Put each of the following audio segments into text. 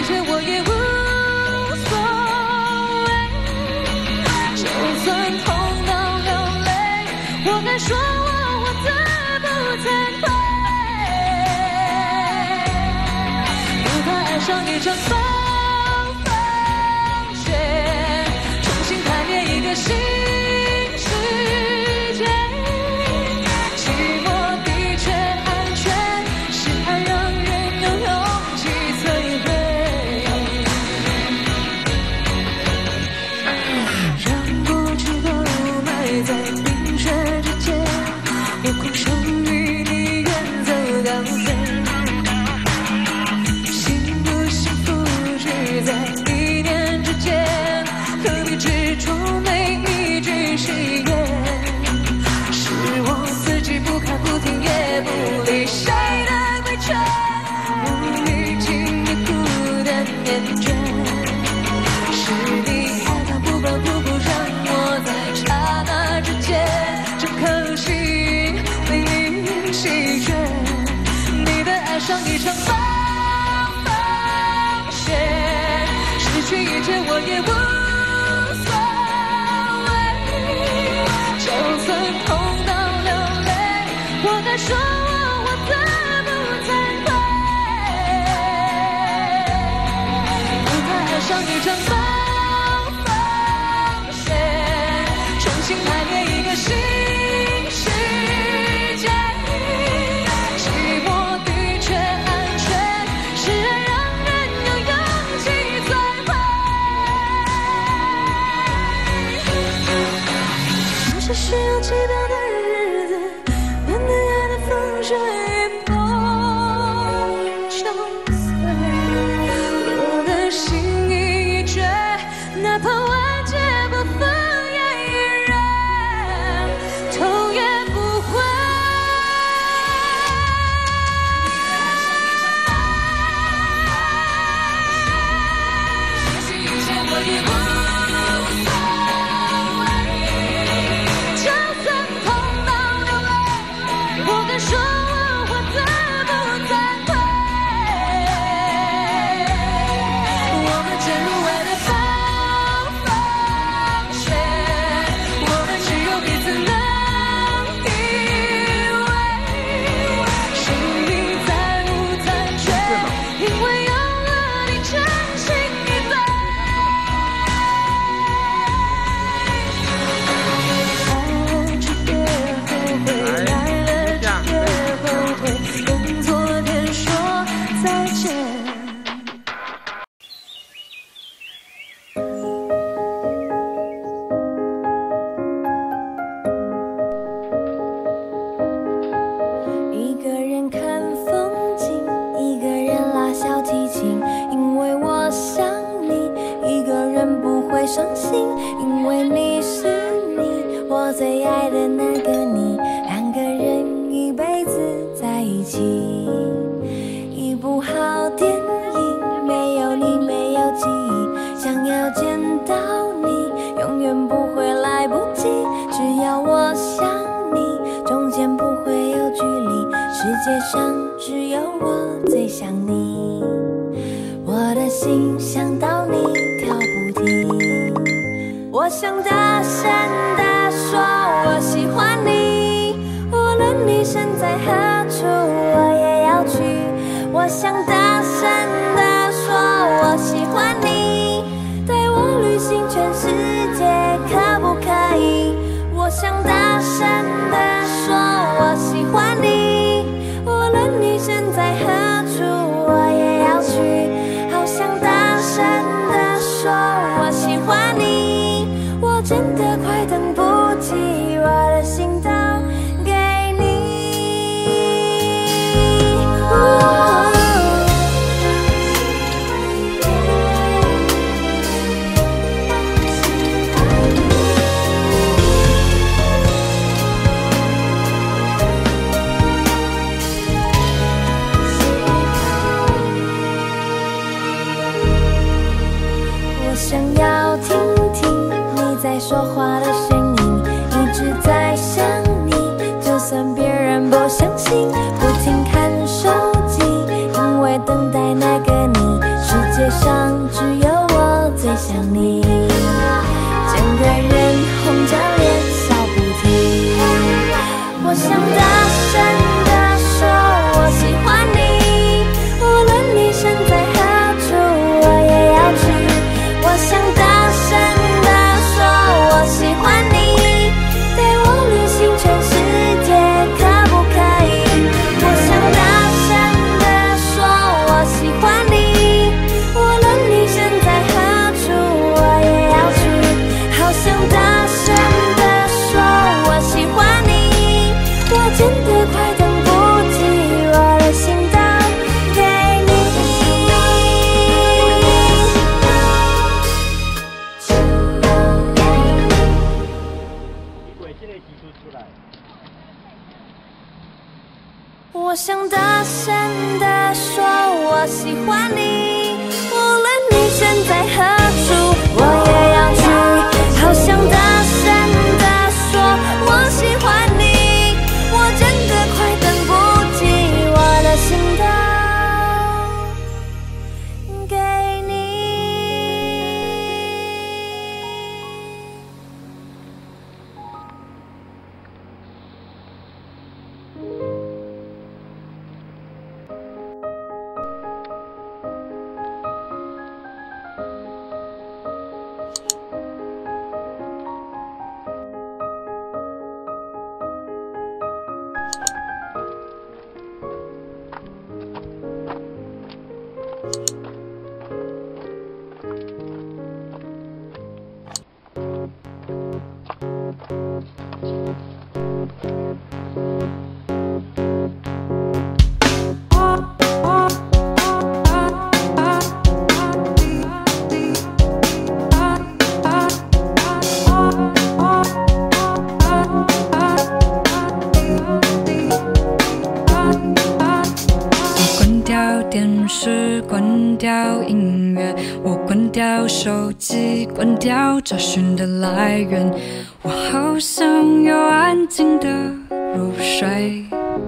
切我也无所谓，就算痛到流泪，我敢说我活得不惭愧。不怕爱上一场暴风雪，重新排列一个新世界。寂寞的确安全，是爱让人有勇气摧毁。让过去的雾霾在冰雪之间，夜空属于你远走高飞。幸不幸福只在一念之间，何必执着每一句誓言？是我自己不看不听也不理谁的规劝，无理经的孤单厌倦。是你爱他不管不顾，让我在刹那之间，这颗心被你弃绝。你的爱上一场暴风雪，失去一切我也无所谓，就算痛到流泪，我敢说我活得不惭愧。不怕爱上一场暴风雪，重新排列一个新世界。寂寞的确安全，是爱让人有勇气摧毁。这是需要祈祷的日子，面对爱的风雪一波就碎。我的心已决，哪怕万劫不复也依然头也不回。失去一切我也无所谓，就算痛到流泪，我敢说我活得不惭愧。我们陷入爱的暴风雪，我们只有彼此能依偎。生命再无残缺，因为有了你真心以对。爱了就别后悔，爱了就别后悔，跟昨天说再见。一个人看风景，一个人拉小提琴，因为我想你。一个人不会伤心，因为你是你，我最爱的那个你。两个人一辈子在一起，一部好电影，没有你没有记忆，想要见到你，永远不会来不及。只要我想你，中间不会有距离，世界上只有我最想你。我的心想到你跳不停，我想大声地说我喜欢你，无论你身在何处我也要去。我想大声地说我喜欢你，带我旅行全世界可不可以？我想大声地说我喜欢你，无论你身在何处我也要去。好想大声地说我喜欢你，我真的快等不及，我的心都给你。我想要听听你在说话的声音，一直在想你，就算别人不相信，不停看手机，因为等待那个你。 世界上只有我最想你，整个人红着脸笑不停。我想大声地说我喜欢你，无论你身在何处，我也要去。我想大声地说我喜欢你，带我旅行全世界，可不可以？我想大声地说我喜欢你，无论你身在何处，我也要去。好想大声地说我喜欢你，我真的快等不及，我的心都给你。我想大声地说我喜欢你，无论你身在何处，我也要去。好想大声地说我喜欢你，我真的快等不及，我的心都给你。 关掉音乐，我关掉手机，关掉找寻的来源，我好想要安静的入睡。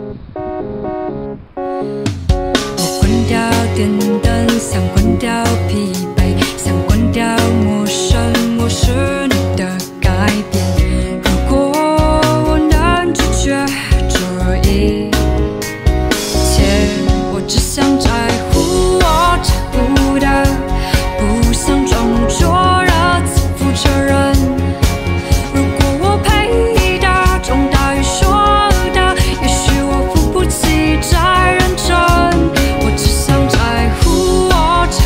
我关掉电灯，想关掉疲惫，想关掉陌生，我是你的改变。如果我能拒绝这一切，我只想在乎我在乎的，不想装作热自负责任。如果我配的重大于说的，也许我付不起再认真。我只想在乎我在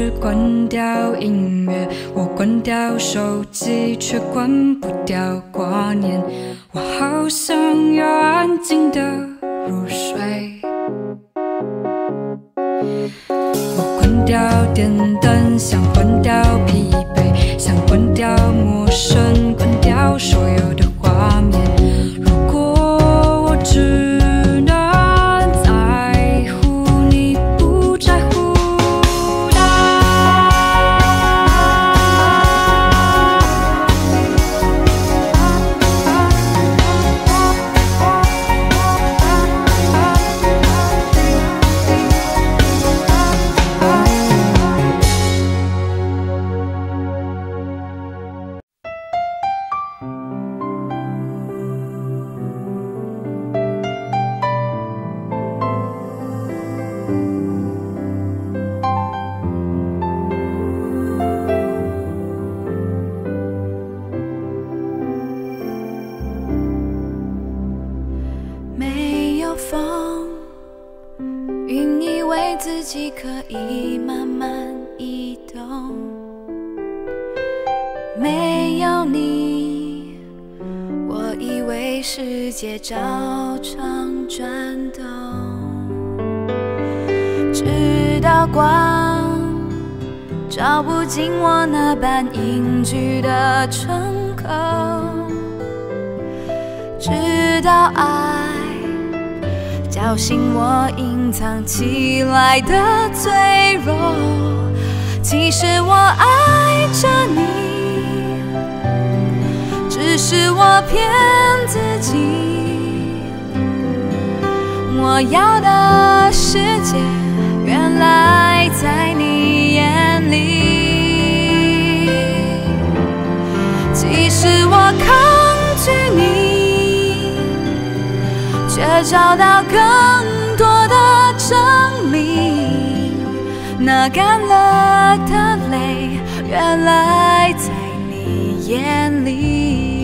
是关掉音乐，我关掉手机，却关不掉挂念。我好想要安静的入睡。我关掉电灯，想关掉疲惫，想关掉陌生，关掉所有的画面。如果我只能在乎你不在乎的， 没有风，云以为自己可以慢慢移动。没有你，我以为世界照常转动。直到光照不进我那般隐居的窗口，直到爱叫醒我隐藏起来的脆弱。其实我爱着你，只是我骗自己。我要的世界原来在你眼里。其实我抗拒你，却找到更多的证明。那干了的泪，原来在你眼里。